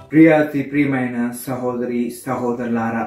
ప్రియమైన సహోదరి సహోదరులారా,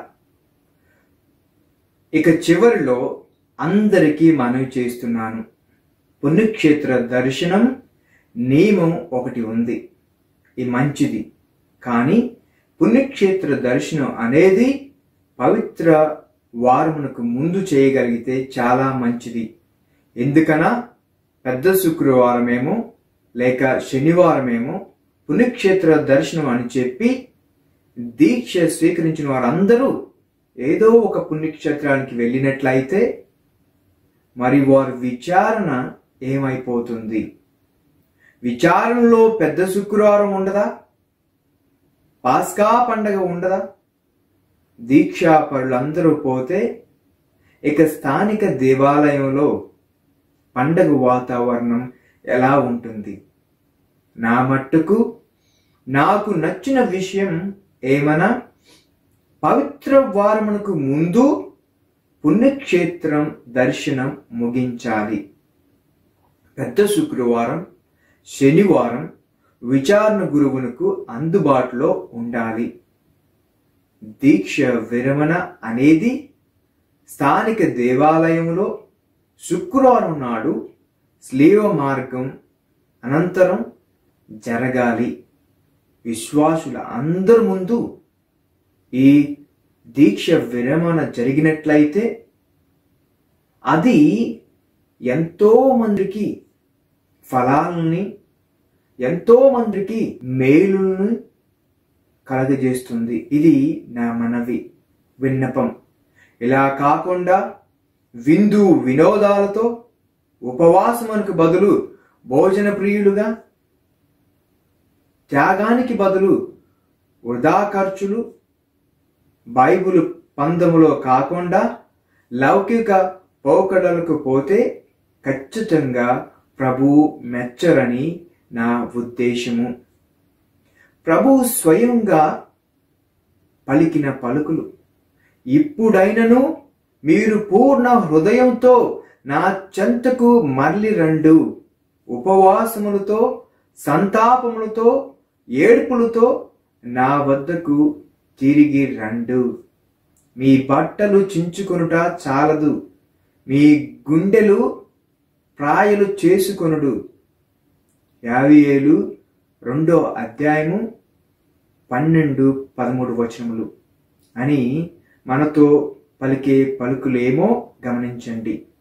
ఇక చివరిలో అందరికీ మనవి చేస్తున్నాను. పుణ్యక్షేత్ర దర్శనం నియమం ఒకటి ఉంది, ఇది మంచిది. కానీ పుణ్యక్షేత్ర దర్శనం అనేది పవిత్ర వారమునకు ముందు చేయగలిగితే చాలా మంచిది. ఎందుకనా పెద్ద శుక్రవారమేమో లేక శనివారమేమో పుణ్యక్షేత్ర దర్శనం అని చెప్పి దీక్ష స్వీకరించిన వారందరూ ఏదో ఒక పుణ్యక్షేత్రానికి వెళ్ళినట్లయితే మరి వారి విచారణ ఏమైపోతుంది? విచారణలో పెద్ద శుక్రవారం ఉండదా? పాస్కా పండగ ఉండదా? దీక్షా పరులందరూ పోతే ఇక స్థానిక దేవాలయంలో పండగ వాతావరణం ఎలా ఉంటుంది? నా మట్టుకు నాకు నచ్చిన విషయం ఏమన్నా, పవిత్ర వారమునకు ముందు పుణ్యక్షేత్రం దర్శనం ముగించాలి. పెద్ద శుక్రవారం శనివారం విచారణ గురువునకు అందుబాటులో ఉండాలి. దీక్ష విరమణ అనేది స్థానిక దేవాలయంలో శుక్రవారం నాడు స్లీవ మార్గం అనంతరం జరగాలి. విశ్వాసుల అందరి ముందు ఈ దీక్ష విరమణ జరిగినట్లయితే అది ఎంతో మందికి ఫలాలని, ఎంతో మందికి మేలులను కలగజేస్తుంది. ఇది నా మనవి, విన్నపం. ఇలా కాకుండా విందు వినోదాలతో ఉపవాసమునకు బదులు భోజన ప్రియులుగా, త్యాగానికి బదులు వృధా ఖర్చులు, బైబిల్ పందములో కాకుండా లౌకిక పోకడలకు పోతే ఖచ్చితంగా ప్రభువు మెచ్చరని నా ఉద్దేశము. ప్రభువు స్వయంగా పలికిన పలుకులు, ఇప్పుడైనను మీరు పూర్ణ హృదయంతో నా చెంతకు మరలి రండు, ఉపవాసములతో సంతాపములతో ఏడ్పులతో నా వద్దకు తిరిగి రండు. మీ బట్టలు చించుకొనుట చాలదు, మీ గుండెలు ప్రాయలు చేసుకొనుడు. యావేలు 2వ అధ్యాయము 12-13 వచనములు అని మనతో పలికే పలుకులేమో గమనించండి.